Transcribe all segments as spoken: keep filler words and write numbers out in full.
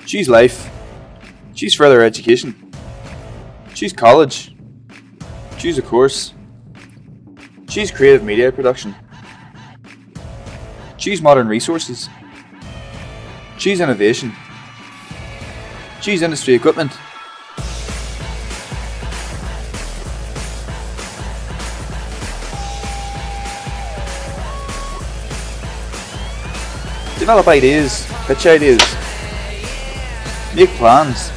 Choose life. Choose further education. Choose college. Choose a course. Choose creative media production. Choose modern resources. Choose innovation. Choose industry equipment. Develop ideas, pitch ideas, make plans.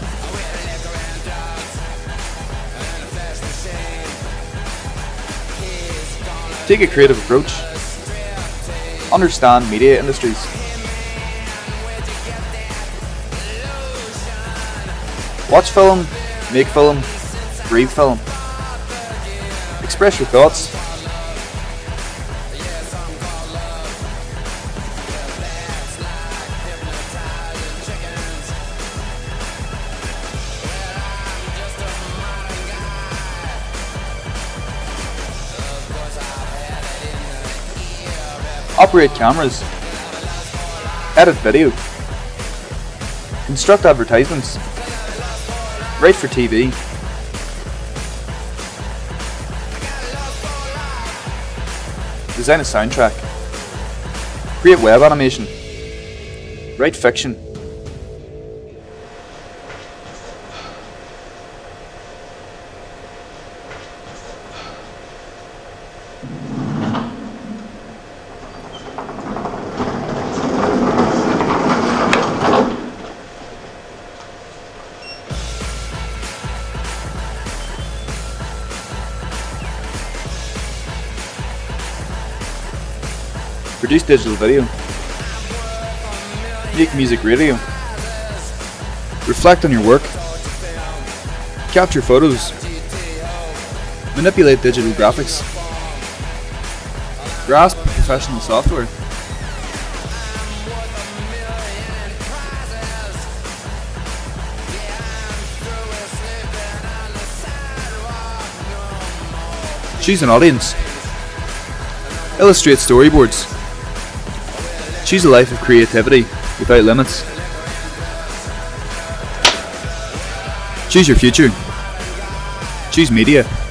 Take a creative approach. Understand media industries. Watch film, make film, breathe film. Express your thoughts. Operate cameras. Edit video. Construct advertisements. Write for T V. Design a soundtrack. Create web animation. Write fiction. Produce digital video. Make music radio. Reflect on your work. Capture photos. Manipulate digital graphics. Grasp professional software. Choose an audience. Illustrate storyboards. Choose a life of creativity without limits. Choose your future. Choose media.